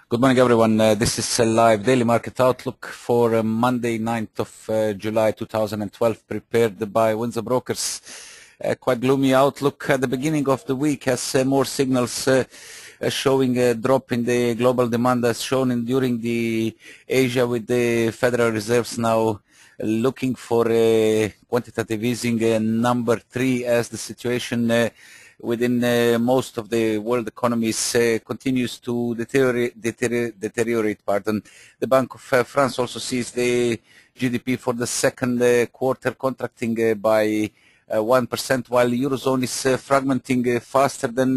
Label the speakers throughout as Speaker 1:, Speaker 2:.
Speaker 1: Good morning, everyone. This is a live daily market outlook for Monday, 9th of July 2012, prepared by Windsor Brokers. Quite gloomy outlook at the beginning of the week as more signals showing a drop in the global demand as shown during the Asia, with the Federal Reserves now looking for a quantitative easing number 3 as the situation within most of the world economies continues to deteriorate. Pardon. The Bank of France also sees the GDP for the second quarter contracting by 1%, while Eurozone is fragmenting faster than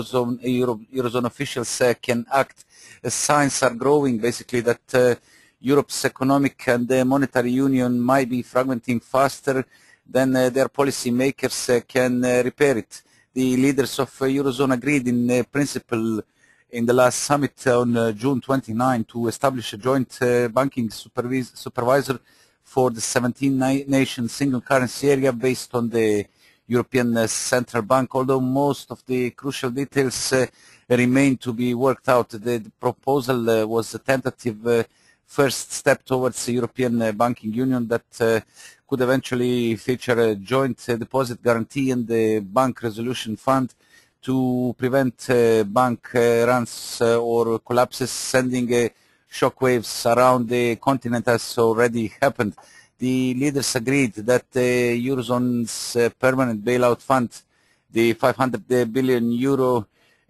Speaker 1: Eurozone officials can act. Signs are growing, basically, that Europe's economic and monetary union might be fragmenting faster than their policy makers can repair it. The leaders of Eurozone agreed in principle in the last summit on June 29 to establish a joint banking supervisor for the 17-nation single currency area based on the European Central Bank, although most of the crucial details remain to be worked out. The proposal was a tentative first step towards the European banking union that could eventually feature a joint deposit guarantee and the bank resolution fund to prevent bank runs or collapses, sending shockwaves around the continent as already happened. The leaders agreed that the Eurozone's permanent bailout fund, the 500 billion euro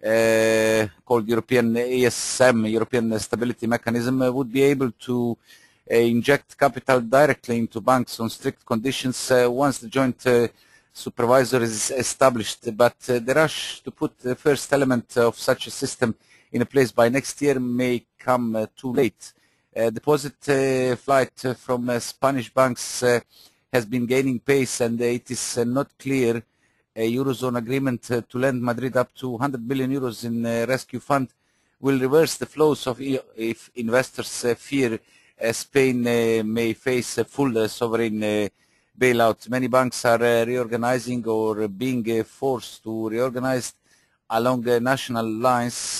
Speaker 1: called European ESM, European Stability Mechanism, would be able to inject capital directly into banks on strict conditions once the joint supervisor is established. But the rush to put the first element of such a system in place by next year may come too late. Deposit flight from Spanish banks has been gaining pace, and it is not clear a Eurozone agreement to lend Madrid up to 100 billion euros in rescue fund will reverse the flows of if investors fear Spain may face a full sovereign bailout. Many banks are reorganizing or being forced to reorganize along national lines,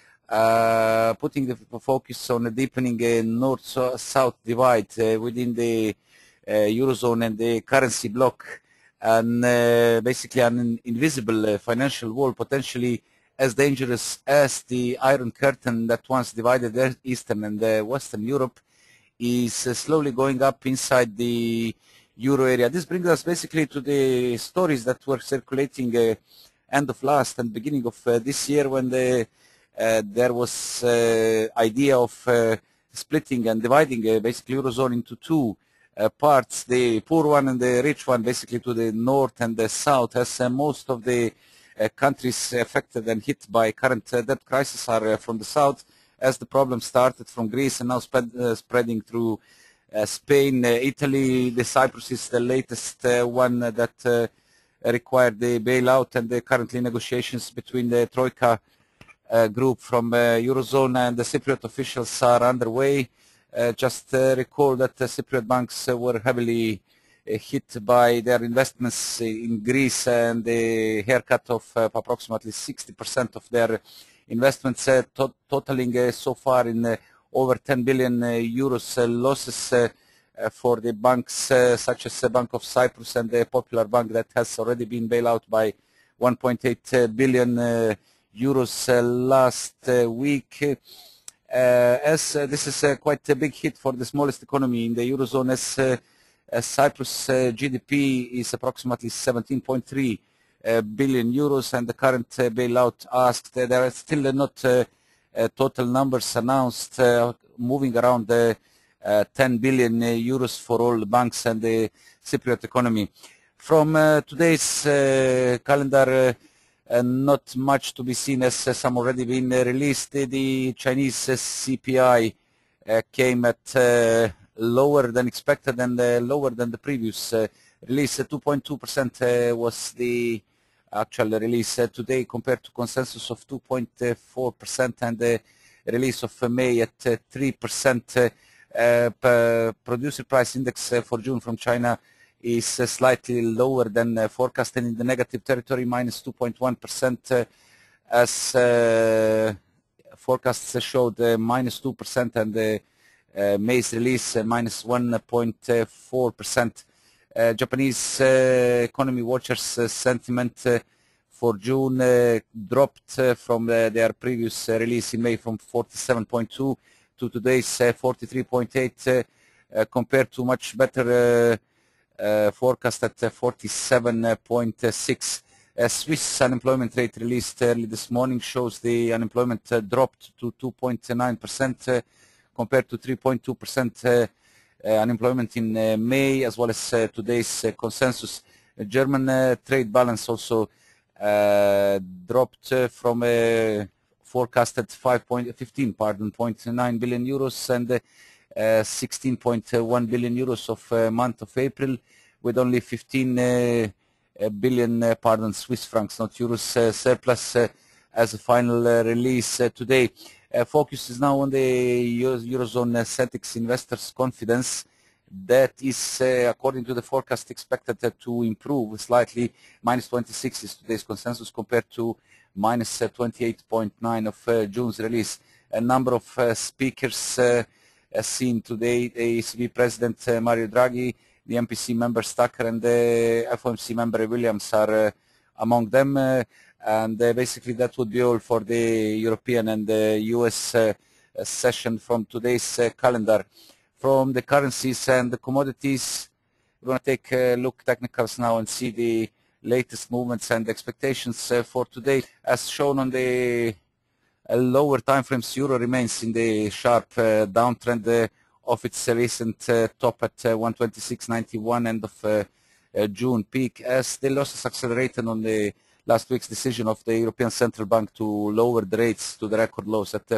Speaker 1: putting the focus on a deepening north-south divide within the Eurozone and the currency bloc, and basically an invisible financial wall, potentially as dangerous as the Iron Curtain that once divided Eastern and Western Europe, is slowly going up inside the euro area. This brings us basically to the stories that were circulating end of last and beginning of this year, when there was idea of splitting and dividing basically Eurozone into two parts, the poor one and the rich one, basically to the north and the south, as most of the countries affected and hit by current debt crisis are from the south, as the problem started from Greece and now spreading through Spain, Italy. The Cyprus is the latest one that required the bailout, and the currently negotiations between the Troika group from Eurozone and the Cypriot officials are underway. Just recall that Cypriot banks were heavily hit by their investments in Greece, and the haircut of approximately 60% of their investments, totaling so far in over 10 billion euros losses for the banks such as the Bank of Cyprus and the Popular Bank, that has already been bailed out by 1.8 billion euros last week. As this is quite a big hit for the smallest economy in the Eurozone, as Cyprus GDP is approximately 17.3 billion euros, and the current bailout asked, there are still not total numbers announced, moving around 10 billion euros for all the banks and the Cypriot economy. From today's calendar, not much to be seen, as some already been released. The Chinese CPI came at lower than expected and lower than the previous release. 2.2% was the actual release today, compared to consensus of 2.4%, and the release of May at 3%. Producer price index for June from China is slightly lower than forecast, and in the negative territory, minus 2.1%, as forecasts showed -2% and the May's release minus 1.4%. Japanese economy watchers sentiment for June dropped from their previous release in May from 47.2 to today's 43.8 compared to much better forecast at 47.6. Swiss unemployment rate released early this morning shows the unemployment dropped to 2.9% compared to 3.2% unemployment in May, as well as today's consensus. German trade balance also dropped from forecasted 0.9 billion euros and 16.1 billion euros of month of April, with only 15 billion Swiss francs, not euros, surplus as a final release today. Focus is now on the Eurozone Celtics investors' confidence. That is, according to the forecast, expected to improve slightly. -26 is today's consensus compared to -28.9 of June's release. A number of speakers seen today: the ECB President Mario Draghi, the MPC member Stacker, and the FOMC member Williams are among them. And basically that would be all for the European and the US session from today's calendar. From the currencies and the commodities, we're going to take a look technicals now and see the latest movements and expectations for today. As shown on the lower time frames, euro remains in the sharp downtrend of its recent top at 126.91 end of June peak, as the losses accelerated on the last week's decision of the European Central Bank to lower the rates to the record lows at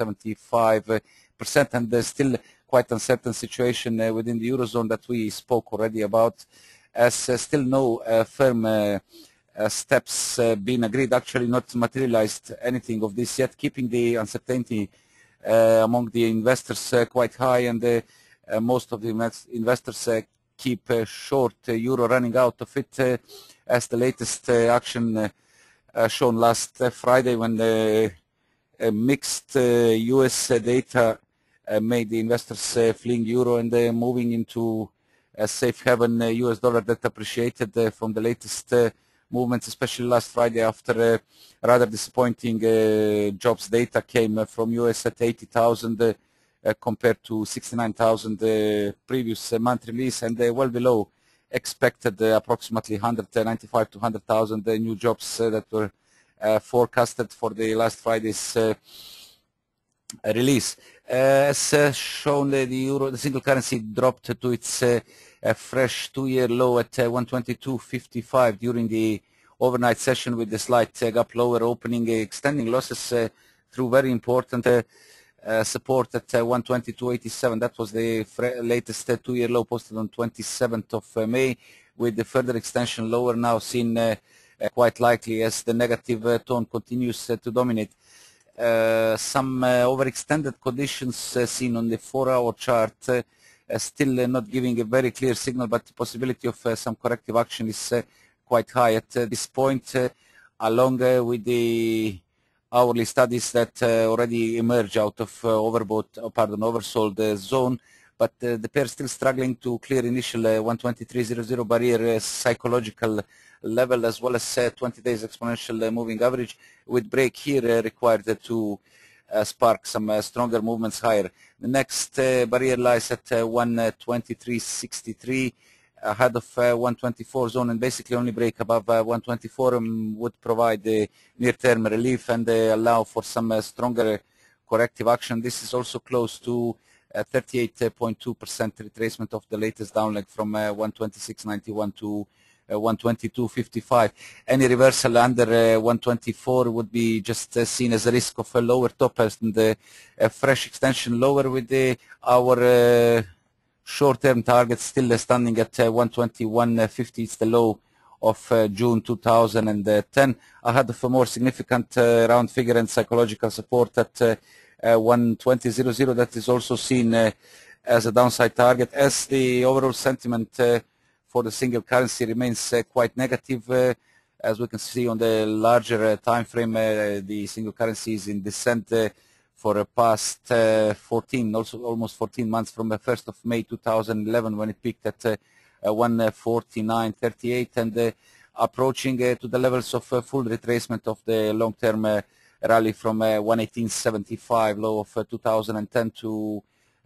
Speaker 1: 0.75%, and there's still quite uncertain situation within the Eurozone that we spoke already about, as still no firm steps being agreed, actually not materialized anything of this yet, keeping the uncertainty among the investors quite high, and most of the investors keep short euro, running out of it, as the latest action shown last Friday, when the mixed US data made the investors fleeing euro and moving into a safe haven. US dollar that appreciated from the latest movements, especially last Friday after rather disappointing jobs data came from US at 80,000 compared to 69,000 previous month release, and well below expected approximately 195 to 100,000 new jobs that were forecasted for the last Friday's release. As shown, the single currency dropped to its fresh two-year low at 122.55 during the overnight session, with the slight gap lower opening, extending losses through very important support at 122.87. That was the latest two-year low posted on 27th of May, with the further extension lower now seen quite likely as the negative tone continues to dominate. Some overextended conditions seen on the 4-hour chart, still not giving a very clear signal, but the possibility of some corrective action is quite high at this point, along with the hourly studies that already emerge out of oversold zone, but the pair still struggling to clear initial 123.00 barrier psychological level, as well as 20 days exponential moving average, with break here required to spark some stronger movements higher. The next barrier lies at 123.63 ahead of 124 zone, and basically only break above 124 would provide near-term relief and allow for some stronger corrective action. This is also close to 38.2% retracement of the latest downleg from 126.91 to 122.55. Any reversal under 124 would be just seen as a risk of a lower top and a fresh extension lower, with our short-term target still standing at 121.50. It's the low of June 2010, ahead of a more significant round figure and psychological support at 120.00. That is also seen as a downside target, as the overall sentiment for the single currency remains quite negative. As we can see on the larger time frame, the single currency is in descent for the past 14, also almost 14 months from the 1st of May 2011 when it peaked at 149.38 and approaching to the levels of full retracement of the long-term rally from 118.75 low of 2010 to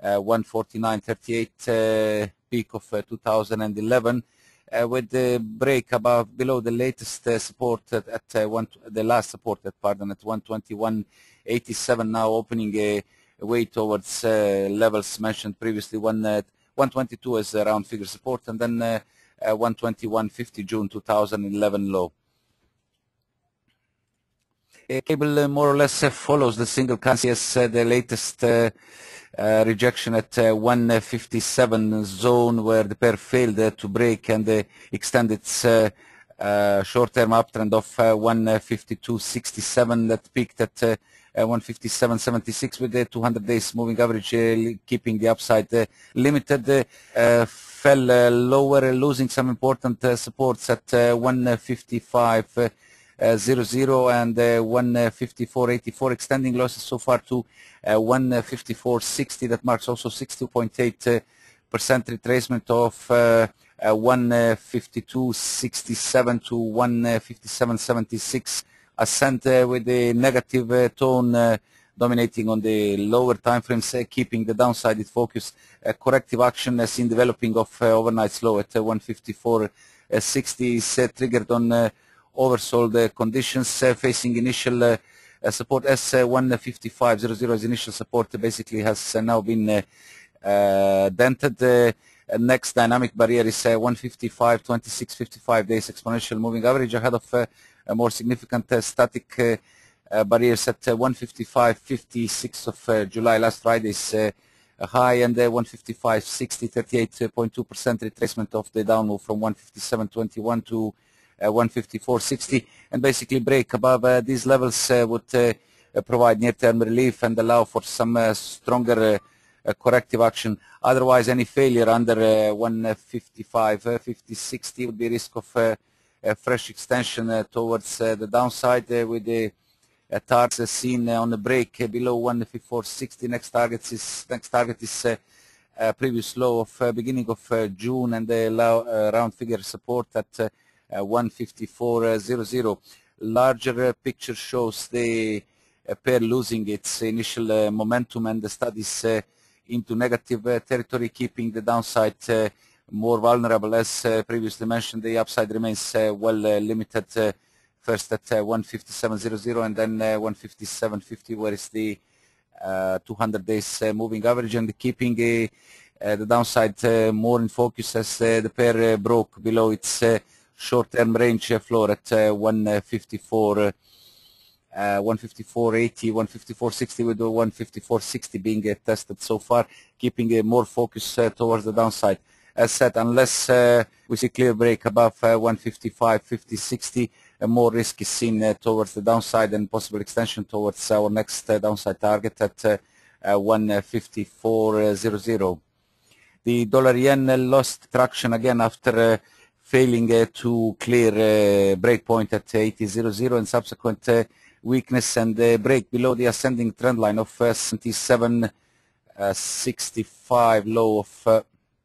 Speaker 1: 149.38 peak of 2011. With the break below the latest support at the last support at 121.87, now opening a way towards levels mentioned previously, 122 as a round figure support, and then 121.50 June 2011 low. A cable more or less follows the single currency as the latest rejection at 157 zone, where the pair failed to break and extend its short-term uptrend of 152.67 that peaked at 157.76 with the 200 days moving average keeping the upside limited. Fell lower, losing some important supports at 155.00 and 154.84, extending losses so far to 154.60. That marks also 60.8% retracement of 152.67 to 157.76. Ascent with the negative tone dominating on the lower time frames, keeping the downside focus. Corrective action seen developing of overnight low at 154.60 is triggered on oversold conditions, facing initial support as 155.00 as initial support basically has now been dented. Next dynamic barrier is 155.26, 55 days exponential moving average, ahead of a more significant static barriers at 155.56 of July, last Friday's high, and 155.60, 38.2% retracement of the down move from 157.21 to 154.60, and basically break above these levels would provide near-term relief and allow for some stronger corrective action. Otherwise, any failure under 155.50-60 would be risk of a fresh extension towards the downside with the targets seen on the break below 154.60. Next target is previous low of beginning of June, and the round figure support at 154.00. Larger picture shows the pair losing its initial momentum and the studies into negative territory, keeping the downside more vulnerable. As previously mentioned, the upside remains well limited, first at 157.00 and then 157.50, where is the 200 days moving average, and keeping the downside more in focus as the pair broke below its short-term range floor at 154.80, 154.60, with the 154.60 being tested so far, keeping more focus towards the downside. As said, unless we see clear break above 155.50-60, more risk is seen towards the downside and possible extension towards our next downside target at 154.00. The dollar-yen lost traction again after failing to clear breakpoint at 80.00 and subsequent weakness and break below the ascending trend line of 77.65 low of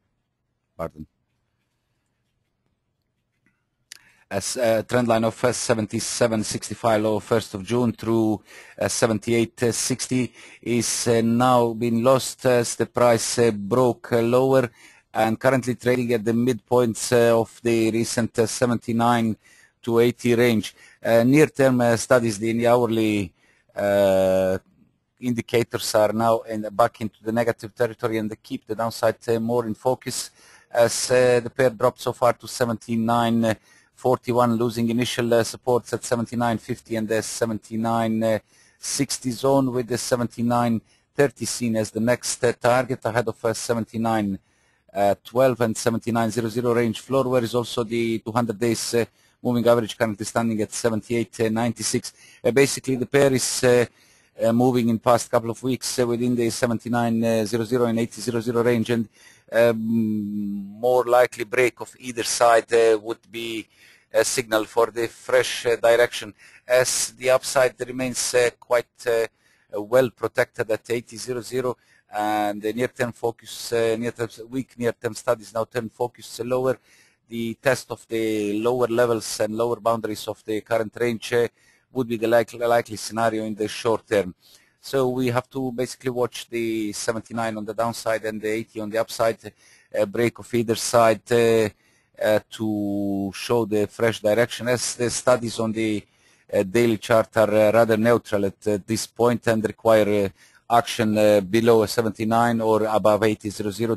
Speaker 1: trend line of 77.65 low 1st of June through 78.60 is now been lost as the price broke lower and currently trading at the midpoints of the recent 79 to 80 range. Near-term studies, the hourly indicators are now back into the negative territory, and they keep the downside more in focus as the pair dropped so far to 79.41, losing initial supports at 79.50 and the 79.60 zone, with the 79.30 seen as the next target, ahead of 79.12 and 79.00 range floor, where is also the 200 days moving average currently standing at 78.96. Basically, the pair is moving in past couple of weeks within the 79.00 and 80.00 range, and more likely break of either side would be a signal for the fresh direction, as the upside remains quite well protected at 80.00, and the near-term focus, weak near-term studies now turn focus lower. The test of the lower levels and lower boundaries of the current range would be the likely scenario in the short term. So we have to basically watch the 79 on the downside and the 80 on the upside, break of either side to show the fresh direction, as the studies on the daily chart are rather neutral at this point and require action below 79 or above 80.00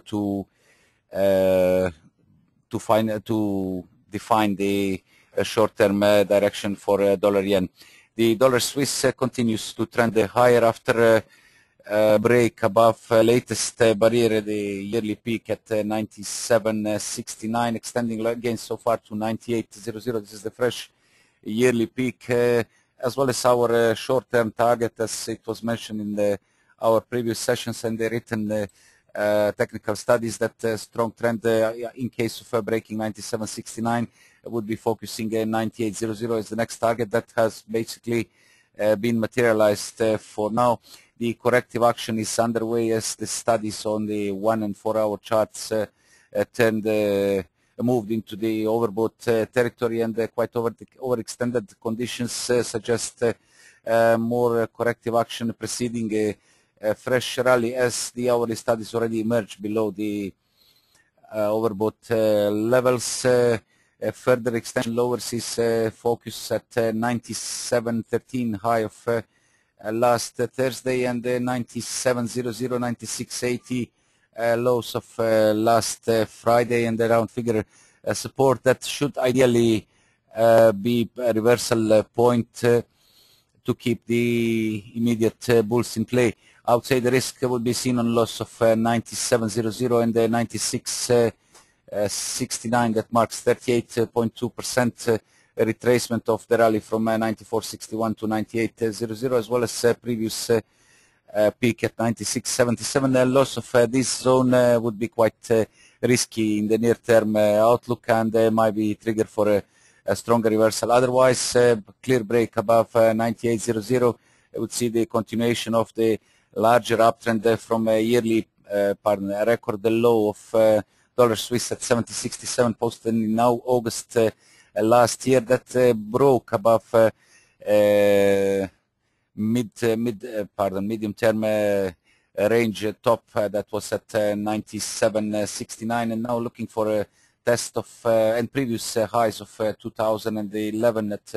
Speaker 1: to define the short-term direction for dollar yen. The dollar Swiss continues to trend higher after break above latest barrier, the yearly peak at 97.69, extending again so far to 98.00. This is the fresh yearly peak, as well as our short-term target, as it was mentioned in our previous sessions and the written technical studies, that strong trend in case of breaking 97.69 would be focusing 98.00 as the next target. That has basically been materialized for now. The corrective action is underway as the studies on the 1 and 4 hour charts moved into the overbought territory, and quite overextended conditions suggest more corrective action preceding a fresh rally, as the hourly studies already emerged below the overbought levels. Further extension lowers his focus at 97.13 high of last Thursday, and 97.00, 96.80 lows of last Friday, and the round figure support that should ideally be a reversal point to keep the immediate bulls in play. I would say the risk would be seen on loss of 97.00 and 96.69. That marks 38.2% retracement of the rally from 94.61 to 98.00, as well as previous peak at 96.77. Loss of this zone would be quite risky in the near-term outlook, and might be trigger for a stronger reversal. Otherwise, clear break above 98.00 would see the continuation of the larger uptrend from a yearly, a record low of dollar Swiss at 70.67 posted in now August last year, that broke above medium term range top that was at 97.69, and now looking for a test of and previous highs of 2011 at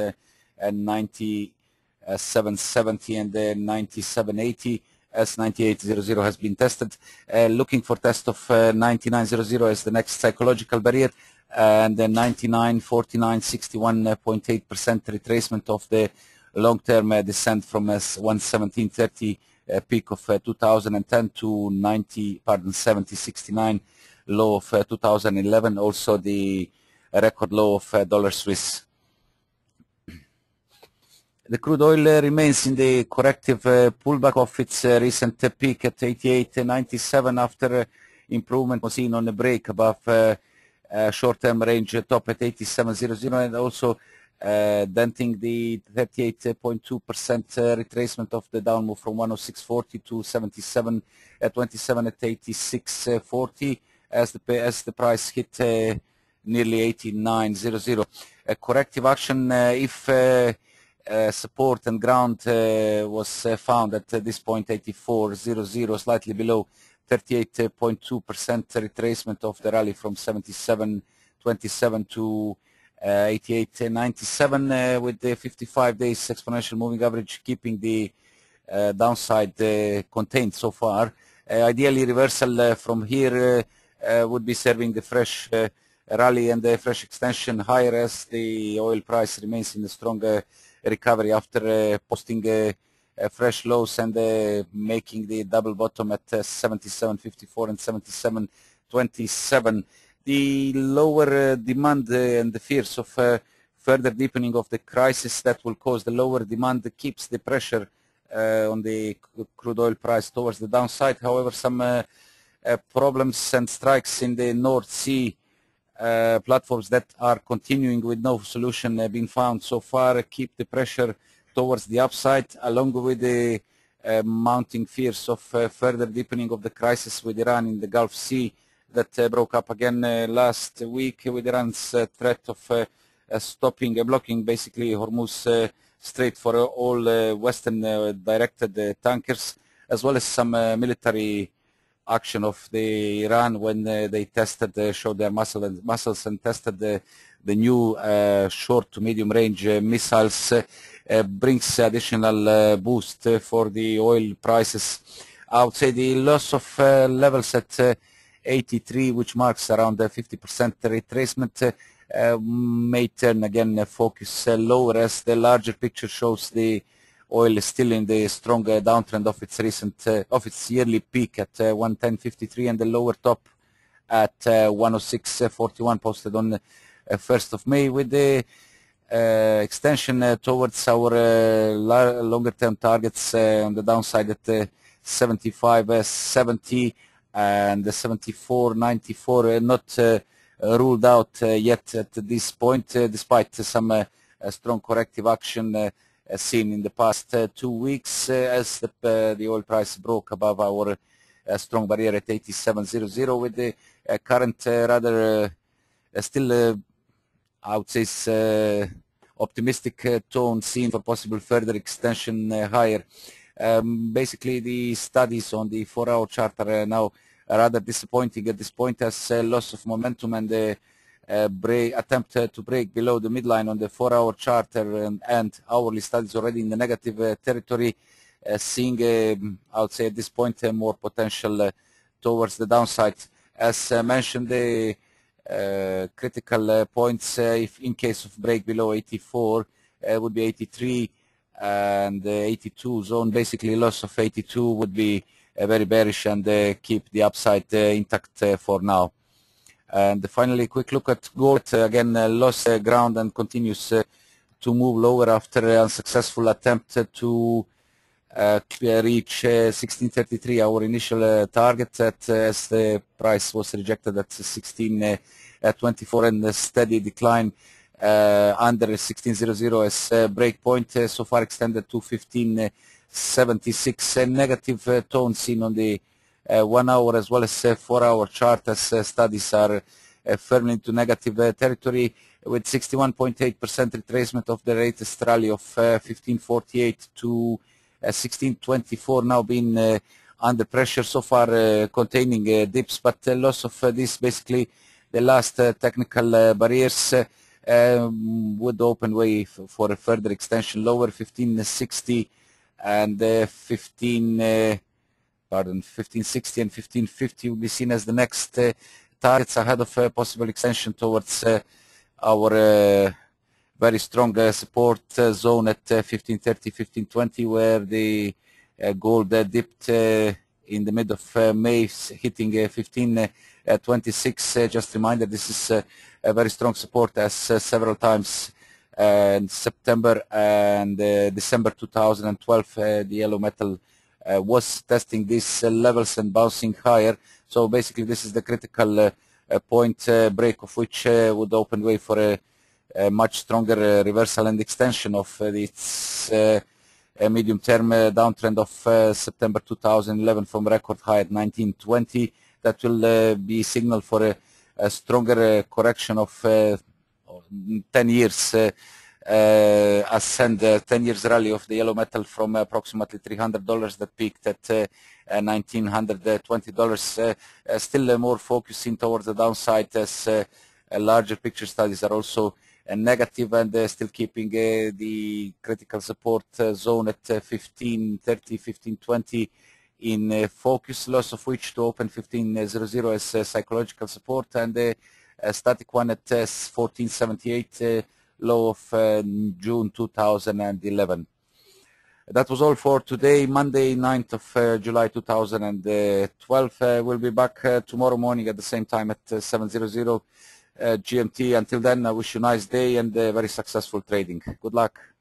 Speaker 1: 97.70 and 97.80, as 98.00 has been tested. Looking for test of 99.00 as the next psychological barrier, and then 99.49, 61.8% retracement of the long-term descent from 117.30 peak of 2010 to 70.69 low of 2011, also the record low of dollar Swiss. The crude oil remains in the corrective pullback of its recent peak at 88.97 after improvement was seen on the break above short-term range top at 87.00, and also denting the 38.2% retracement of the down move from 106.40 to 77 at 27 at 86.40 as the price hit nearly 89.00. A corrective action if support and ground was found at this point 84.00, slightly below 38.2% retracement of the rally from 77.27 to 88.97 with the 55 days exponential moving average keeping the downside contained so far. Ideally reversal from here would be serving the fresh rally and the fresh extension higher, as the oil price remains in a strong recovery after posting fresh lows and making the double bottom at 77.54 and 77.27. The lower demand and the fears of further deepening of the crisis that will cause the lower demand keeps the pressure on the crude oil price towards the downside. However, some problems and strikes in the North Sea platforms that are continuing with no solution being found so far keep the pressure towards the upside, along with the mounting fears of further deepening of the crisis with Iran in the Gulf Sea that broke up again last week with Iran's threat of blocking basically Hormuz Strait for all Western directed tankers, as well as some military action of the Iran when they tested, showed their muscles and tested the new short to medium range missiles, brings additional boost for the oil prices. I would say the loss of levels at 83, which marks around 50% retracement, may turn again focus lower, as the larger picture shows the oil is still in the strong downtrend of its yearly peak at 110.53 and the lower top at 106.41 posted on the 1st of May, with the extension towards our longer term targets on the downside at 75.70 and the 74.94 not ruled out yet at this point, despite some strong corrective action seen in the past 2 weeks, as the oil price broke above our strong barrier at 87.00, with the current rather still I would say optimistic tone seen for possible further extension higher. Basically, the studies on the 4-hour chart are now rather disappointing at this point, as loss of momentum and the attempt to break below the midline on the 4-hour chart and hourly studies already in the negative territory, seeing I would say at this point more potential towards the downside. As mentioned, the critical points, if in case of break below 84, would be 83 and 82 zone. Basically, loss of 82 would be very bearish and keep the upside intact for now. And finally, a quick look at gold. Again, lost ground and continues to move lower after an unsuccessful attempt to reach 1633, our initial target, as the price was rejected at 1624, and a steady decline under 1600 as break point, so far extended to 1576. Negative tone seen on the 1 hour as well as 4-hour chart, as studies are firmly into negative territory, with 61.8% retracement of the latest rally of 1548 to 1624 now being under pressure, so far containing dips, but loss of this, basically the last technical barriers, would open way for a further extension lower. 1560 and 1560 and 1550 will be seen as the next targets ahead of a possible extension towards our very strong support zone at 1530, 1520, where the gold dipped in the mid of May, hitting 1526. Just reminder, this is a very strong support, as several times in September and December 2012 the yellow metal was testing these levels and bouncing higher. So basically, this is the critical point, break of which would open way for a much stronger reversal and extension of its medium-term downtrend of September 2011 from record high at 1920. That will be signal for a stronger correction of 10 years ascend, 10 years rally of the yellow metal from approximately $300 that peaked at $1,920. Still more focusing towards the downside, as larger picture studies are also negative, and still keeping the critical support zone at 1530, 1520 in focus, loss of which to open 1500 as psychological support, and a static one at 1478, low of June 2011. That was all for today, Monday, 9th of July 2012. We'll be back tomorrow morning at the same time at 7:00 GMT. Until then, I wish you a nice day and very successful trading. Good luck.